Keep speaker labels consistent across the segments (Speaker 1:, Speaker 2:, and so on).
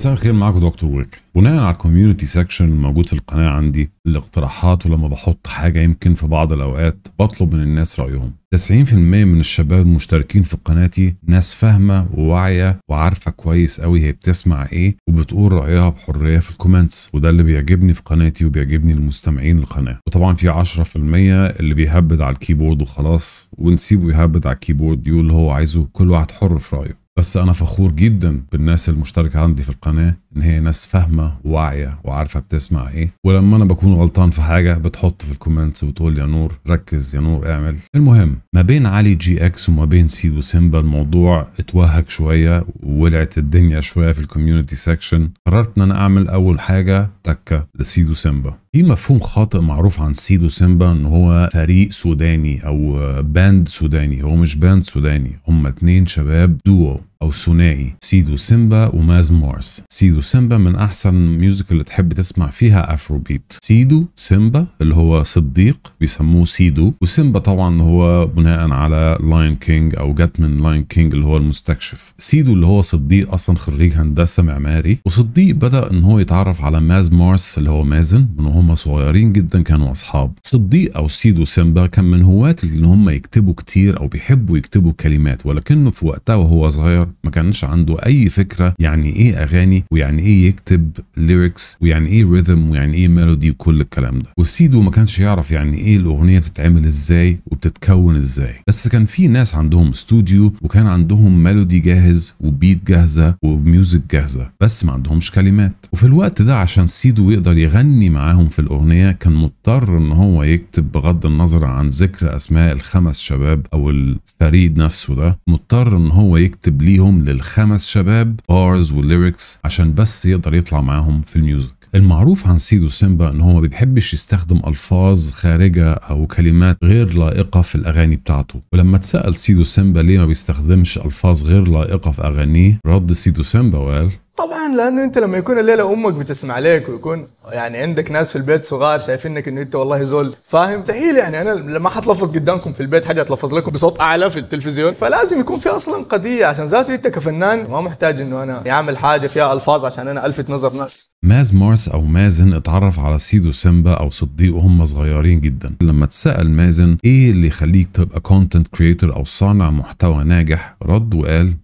Speaker 1: مساء الخير، معاكم دكتور ويك. بناء على الكوميونتي سيكشن الموجود في القناه عندي الاقتراحات، ولما بحط حاجه يمكن في بعض الاوقات بطلب من الناس رايهم. 90% من الشباب المشتركين في قناتي ناس فاهمه وواعيه وعارفه كويس قوي هي بتسمع ايه وبتقول رايها بحريه في الكومنتس، وده اللي بيعجبني في قناتي وبيعجبني المستمعين للقناه. وطبعا في 10% اللي بيهبد على الكيبورد وخلاص، ونسيبه يهبد على الكيبورد يقول اللي هو عايزه، كل واحد حر في رايه. بس أنا فخور جدا بالناس المشتركة عندي في القناة، إن هي ناس فاهمة وواعية وعارفة بتسمع إيه، ولما أنا بكون غلطان في حاجة بتحط في الكومنتس وتقول يا نور ركز، يا نور اعمل. المهم، ما بين علي جي اكس وما بين سيدو سيمبا الموضوع اتوهج شوية وولعت الدنيا شوية في الكوميونتي سيكشن. قررت إن أنا أعمل أول حاجة تكة لسيدو سيمبا. في مفهوم خاطئ معروف عن سيدو سيمبا ان هو فريق سوداني او باند سوداني. هو مش باند سوداني، هم 2 شباب دوو او ثنائي، سيدو سيمبا وماز مارس. سيدو سيمبا من احسن ميوزك اللي تحب تسمع فيها افرو بيت. سيدو سيمبا اللي هو صديق بيسموه سيدو، وسيمبا طبعا هو بناء على لاين كينج او جت من لاين كينج اللي هو المستكشف. سيدو اللي هو صديق اصلا خريج هندسه معماري، وصديق بدا ان هو يتعرف على ماز مارس اللي هو مازن من هم صغيرين جدا كانوا اصحاب. صديق او سيدو سيمبا كان من هواة ان هم يكتبوا كتير او بيحبوا يكتبوا كلمات، ولكنه في وقتها وهو صغير ما كانش عنده اي فكره يعني ايه اغاني ويعني ايه يكتب ليركس ويعني ايه ريذم ويعني ايه ميلودي وكل الكلام ده. والسيدو ما كانش يعرف يعني ايه الاغنيه بتتعمل ازاي وبتتكون ازاي. بس كان في ناس عندهم استوديو وكان عندهم ميلودي جاهز وبيت جاهزه وميوزك جاهزه، بس ما عندهمش كلمات. وفي الوقت ده عشان سيدو يقدر يغني معاهم في الأغنية كان مضطر ان هو يكتب، بغض النظر عن ذكر اسماء ال5 شباب او الفريد نفسه ده، مضطر ان هو يكتب ليهم لل5 شباب بارز وليركس عشان بس يقدر يطلع معاهم في الميوزك. المعروف عن سيدو سيمبا ان هو ما بيحبش يستخدم الفاظ خارجه او كلمات غير لائقه في الاغاني بتاعته. ولما اتسال سيدو سيمبا ليه ما بيستخدمش الفاظ غير لائقه في اغانيه، رد سيدو سيمبا وقال
Speaker 2: طبعا لانه انت لما يكون الليله امك بتسمع لك ويكون يعني عندك ناس في البيت صغار شايفينك انه انت والله زول فاهم، مستحيل يعني انا لما حتلفظ قدامكم في البيت حاجه اتلفظ لكم بصوت اعلى في التلفزيون، فلازم يكون في اصلا قضيه عشان ذاته. انت كفنان ما محتاج انه انا يعمل حاجه فيها الفاظ عشان انا الفت نظر ناس.
Speaker 1: ماز مارس او مازن اتعرف على سيدو سيمبا او صديق وهم صغيرين جدا. لما اتسال مازن ايه اللي يخليك تبقى كونتنت كريتور او صانع محتوى ناجح، رد وقال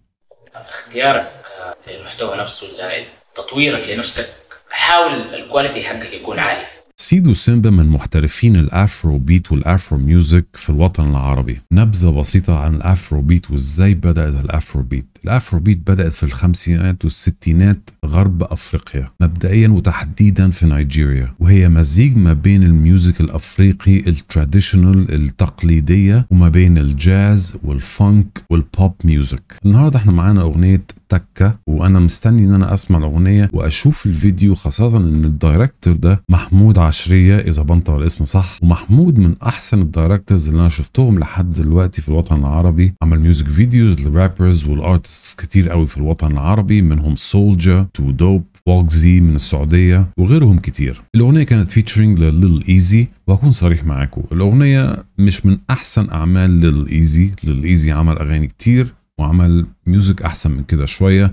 Speaker 3: اختيارك للمحتوى نفسه زائد تطويرك لنفسك، حاول الكواليتي حقك يكون عالي.
Speaker 1: سيدو سيمبا من محترفين الافرو بيت والافرو ميوزك في الوطن العربي. نبذه بسيطه عن الافرو بيت وازاي بدات الافرو بيت. الافرو بيت بدات في الخمسينات والستينات غرب افريقيا مبدئيا وتحديدا في نيجيريا، وهي مزيج ما بين الميوزك الافريقي التراديشنال التقليديه وما بين الجاز والفانك والبوب ميوزك. النهارده احنا معانا اغنيه تكة، وانا مستني ان انا اسمع الاغنيه واشوف الفيديو، خاصه ان الدايركتور ده محمود عشريه اذا بنطق الاسم صح. ومحمود من احسن الدايركتورز اللي انا شفتهم لحد دلوقتي في الوطن العربي. عمل ميوزك فيديوز للرابرز والارتستس كتير قوي في الوطن العربي، منهم سولجر، تو دوب، ووكزي من السعوديه وغيرهم كتير. الاغنيه كانت فيتشرنج لليل ايزي، وهكون صريح معاكم الاغنيه مش من احسن اعمال ليل ايزي. ليل ايزي عمل اغاني كتير وعمل ميوزك احسن من كده شويه.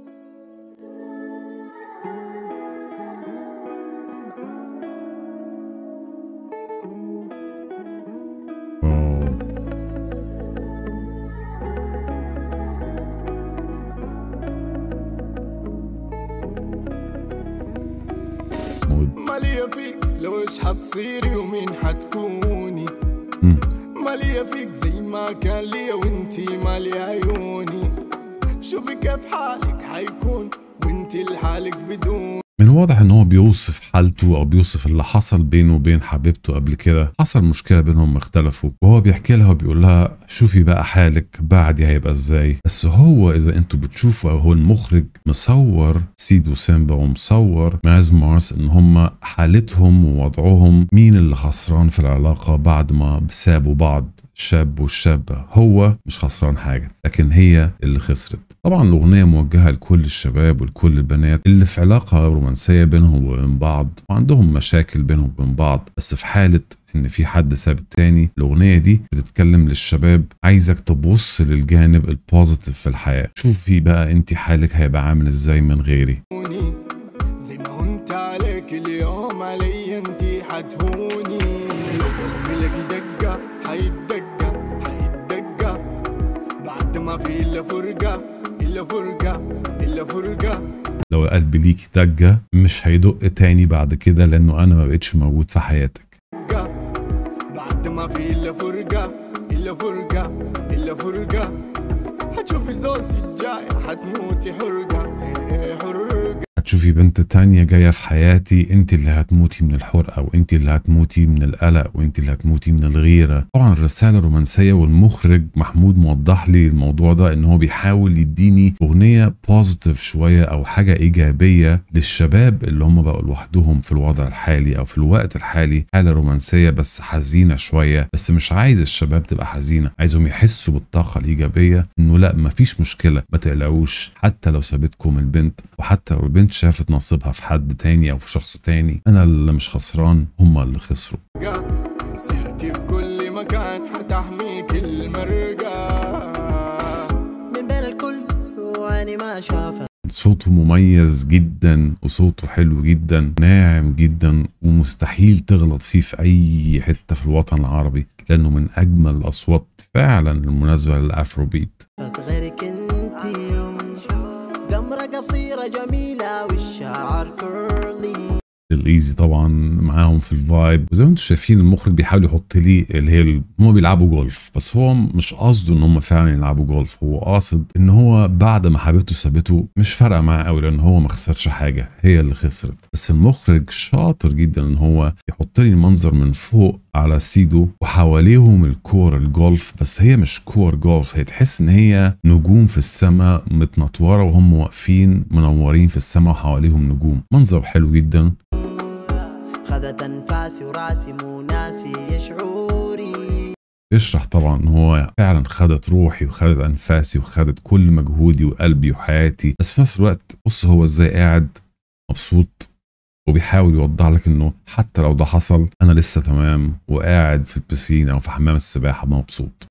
Speaker 4: مالية فيك لو ايش حتصيري ومين حتكوني، مالية فيك زي ما كان لي وانتي مالي عيوني، شوفي كيف حالك حيكون وانتي لحالك بدون.
Speaker 1: من الواضح ان هو بيوصف حالته او بيوصف اللي حصل بينه وبين حبيبته قبل كده. حصل مشكله بينهم، اختلفوا، وهو بيحكي لها وبيقول لها شوفي بقى حالك بعدي هيبقى ازاي. بس هو اذا انتوا بتشوفوا، هو المخرج مصور سيدو سيمبا ومصور ماز مارس ان هم حالتهم ووضعهم، مين اللي خسران في العلاقه بعد ما سابوا بعض، الشاب والشابه. هو مش خسران حاجه، لكن هي اللي خسرت. طبعا الأغنية موجهة لكل الشباب ولكل البنات اللي في علاقة رومانسية بينهم وبين بعض وعندهم مشاكل بينهم وبين بعض، بس في حالة ان في حد ساب التاني. الأغنية دي بتتكلم للشباب، عايزك تبص للجانب البوزيتيف في الحياة. شوفي بقى انت حالك هيبقى عامل ازاي من غيري.
Speaker 4: زي ما انت عليك اليوم علي انتي حتهوني، قلبي لك دقة حيدقة بعد ما في الا فرقة الا فرقة.
Speaker 1: لو قلبي ليكي دقة مش هيدق تاني بعد كده، لانه انا ما بقتش موجود في حياتك.
Speaker 4: بعد ما في الا فرقة هتشوفي زولتي الجاية حتموتي حرقة.
Speaker 1: هتشوفي بنت تانية جاية في حياتي، انت اللي هتموتي من الحرقة وانت اللي هتموتي من القلق وانت اللي هتموتي من الغيرة. طبعا الرسالة رومانسية، والمخرج محمود موضح لي الموضوع ده ان هو بيحاول يديني اغنية بوزيتيف شوية او حاجة ايجابية للشباب اللي هم بقوا لوحدهم في الوضع الحالي او في الوقت الحالي. حالة رومانسية بس حزينة شوية، بس مش عايز الشباب تبقى حزينة، عايزهم يحسوا بالطاقة الايجابية انه لا مفيش مشكلة، ما تقلقوش، حتى لو سابتكم البنت وحتى لو البنت شافت نصيبها في حد تاني او في شخص تاني، انا اللي مش خسران، هما اللي خسروا.
Speaker 4: سيرتي في كل مكان حتحميك المرقة من بين الكل وعيني ما شافها.
Speaker 1: صوته مميز جدا وصوته حلو جدا، ناعم جدا، ومستحيل تغلط فيه في اي حتة في الوطن العربي، لانه من اجمل الاصوات فعلا المناسبة للافرو بيت.
Speaker 5: غيرك انتي قمرة قصيرة جميلة والشعر كيرلي.
Speaker 1: الايزي طبعا معاهم في الفايب، وزي ما انتم شايفين المخرج بيحاول يحط لي اللي هي هم بيلعبوا جولف، بس هو مش قصده ان هم فعلا يلعبوا جولف، هو قاصد ان هو بعد ما حبيبته سابته مش فارقه معاه قوي، لان هو ما خسرش حاجه، هي اللي خسرت. بس المخرج شاطر جدا ان هو يحط لي المنظر من فوق على سيدو وحواليهم الكور الجولف، بس هي مش كور جولف، هي تحس ان هي نجوم في السماء متنطوره وهم واقفين منورين في السماء وحواليهم نجوم. منظر حلو جدا.
Speaker 5: خذت انفاسي وراسي مو ناسي شعوري.
Speaker 1: يشرح طبعا ان هو فعلا خدت روحي وخدت انفاسي وخدت كل مجهودي وقلبي وحياتي، بس في نفس الوقت بص هو ازاي قاعد مبسوط وبيحاول يوضح لك انه حتى لو ده حصل انا لسه تمام وقاعد في البسين او في حمام السباحه مبسوط.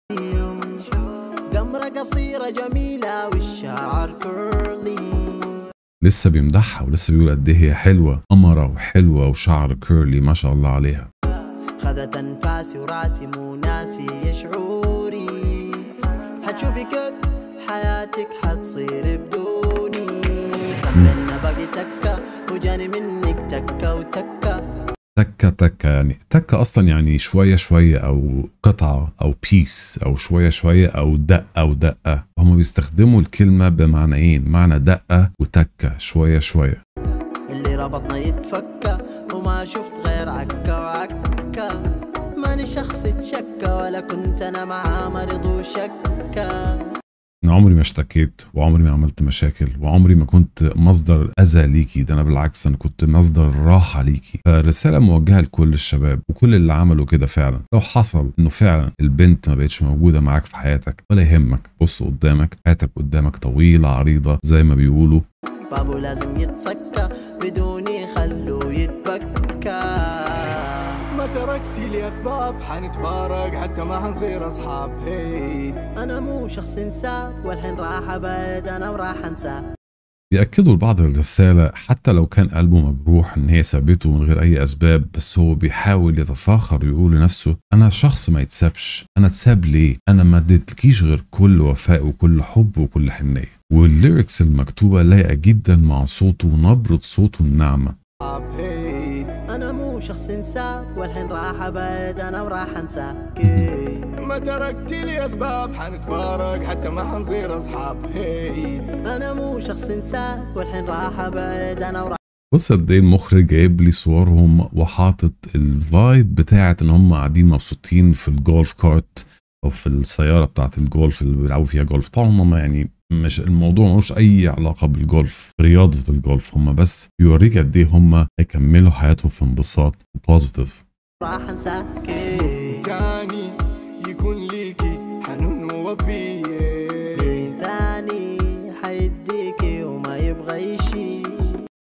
Speaker 5: قمرة قصيرة جميلة والشعر كيرلي.
Speaker 1: لسه بيمدحها ولسه بيقول قد ايه هي حلوه، قمره وحلوه وشعر كيرلي ما شاء الله عليها.
Speaker 5: خذت انفاسي وراسي مو ناسي شعوري. حتشوفي كيف حياتك حتصير بدوني. كملنا باقي تكة وجاني منك تكة وتكة.
Speaker 1: تكة تكة يعني تكة أصلا يعني شوية شوية أو قطعة أو بيس أو شوية شوية أو دقة ودقة. هم بيستخدموا الكلمة بمعنيين، معنى دقة وتكة شوية شوية.
Speaker 5: اللي ربطنا يتفكى وما شفت غير عكة وعكة. ماني شخص تشكى ولا كنت أنا معاه مريض وشكى.
Speaker 1: أنا عمري ما اشتكيت وعمري ما عملت مشاكل وعمري ما كنت مصدر أذى ليكي، ده أنا بالعكس أنا كنت مصدر راحة ليكي. فالرسالة موجهة لكل الشباب وكل اللي عملوا كده فعلا. لو حصل إنه فعلا البنت ما بقتش موجودة معاك في حياتك ولا يهمك، بص قدامك، حياتك قدامك طويلة عريضة زي ما بيقولوا.
Speaker 5: بابو لازم يتسكى بدوني خلوه يتبكى.
Speaker 4: ما تركتي لي اسباب حنتفارق حتى ما حنصير اصحاب. هي
Speaker 5: انا مو شخص انساب والحين راح ابعد انا وراح انساه.
Speaker 1: بيأكدوا لبعض الرسالة حتى لو كان قلبه مجروح ان هي سابته من غير اي اسباب، بس هو بيحاول يتفاخر ويقول لنفسه انا شخص ما يتسابش، انا اتساب ليه؟ انا ما اديتلكيش غير كل وفاء وكل حب وكل حنية. والليركس المكتوبة لايقة جدا مع صوته ونبرة صوته الناعمة.
Speaker 5: انا مو شخص انساب والحين راح ابعد انا وراح انساه.
Speaker 4: ما تركتي لي اسباب حنتفارق حتى ما حنصير اصحاب. هي
Speaker 5: انا مو شخص انساب والحين راح ابعد انا وراح.
Speaker 1: بص قد ايه المخرج جايب لي صورهم وحاطط الفايب بتاعت ان هم قاعدين مبسوطين في الجولف كارت او في السياره بتاعت الجولف اللي بيلعبوا فيها جولف. طبعا هم يعني مش الموضوع ملوش اي علاقه بالجولف، رياضه الجولف، هم بس بيوريك قد ايه هم هيكملوا حياتهم في انبساط وبوزيتيف.
Speaker 5: راح انساك
Speaker 4: تاني يكون ليكي حنون ووفيه.
Speaker 5: ثاني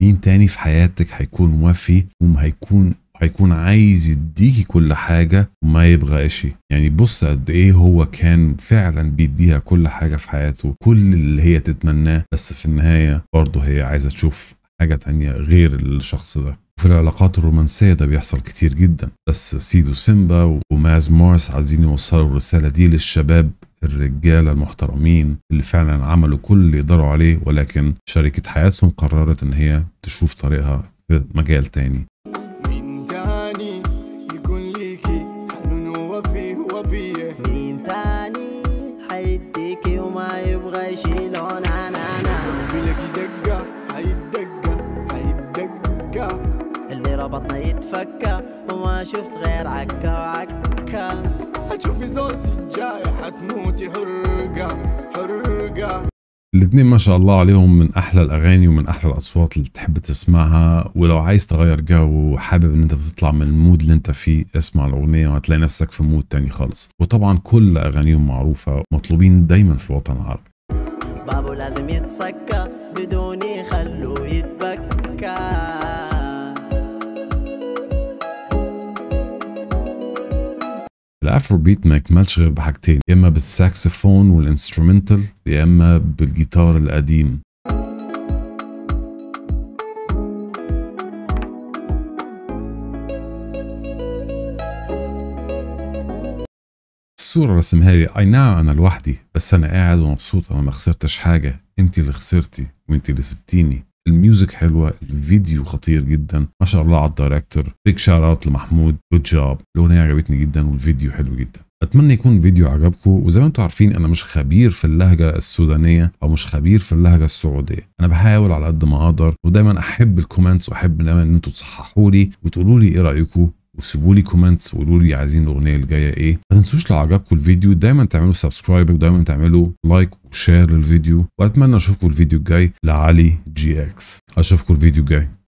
Speaker 1: مين تاني في حياتك هيكون موفي هيكون عايز يديكي كل حاجة وما يبغى اشي؟ يعني بص قد ايه هو كان فعلا بيديها كل حاجة في حياته، كل اللي هي تتمناه، بس في النهاية برضه هي عايزة تشوف حاجة تانية غير الشخص ده. في العلاقات الرومانسية ده بيحصل كتير جدا، بس سيدو سيمبا وماز مورس عايزين يوصلوا الرسالة دي للشباب الرجالة المحترمين اللي فعلا عملوا كل اللي يقدروا عليه، ولكن شريكة حياتهم قررت ان هي تشوف طريقها في مجال تاني.
Speaker 4: مين تاني يكون ليكي حنون وفيه
Speaker 5: مين تاني حيديكي وما يبغى يشيلون انا
Speaker 4: قلبي دقة هيدقة
Speaker 5: اللي ربطنا يتفكى وما شفت غير عكا وعكا.
Speaker 4: هتشوفي زولتي الجاي حتموتي حرقة.
Speaker 1: الاتنين ما شاء الله عليهم من احلى الاغاني ومن احلى الاصوات اللي تحب تسمعها، ولو عايز تغير جو وحابب ان انت تطلع من المود اللي انت فيه اسمع الاغنيه وهتلاقي نفسك في مود تاني خالص. وطبعا كل اغانيهم معروفه مطلوبين دايما في الوطن العربي.
Speaker 5: بابو لازم يتسكى بدون يخلوه يتبكى.
Speaker 1: الافرو بيت ما يكملش غير بحاجتين، يا اما بالساكسفون والانسترومنتال يا اما بالجيتار القديم. الصورة رسمها لي اي نعم انا لوحدي، بس انا قاعد ومبسوط، انا ما خسرتش حاجة، انت اللي خسرتي وانت اللي سبتيني. الميوزك حلوة، الفيديو خطير جدا، ما شاء الله على الدايركتور، بيج شاوت اوت لمحمود، جود جوب. الاغنية عجبتني جدا والفيديو حلو جدا. اتمنى يكون الفيديو عجبكم، وزي ما انتم عارفين انا مش خبير في اللهجة السودانية او مش خبير في اللهجة السعودية، انا بحاول على قد ما اقدر، ودايما احب الكومنتس واحب دايما ان انتم تصححوا لي وتقولوا لي ايه رايكم، وسيبوا لي كومنتس وقولوا لي عايزين الاغنيه الجايه ايه. ما تنسوش لو عجبكم الفيديو دايما تعملوا سبسكرايب ودايما تعملوا لايك وشير للفيديو، واتمنى اشوفكم الفيديو الجاي. لعلي GX، اشوفكم الفيديو الجاي.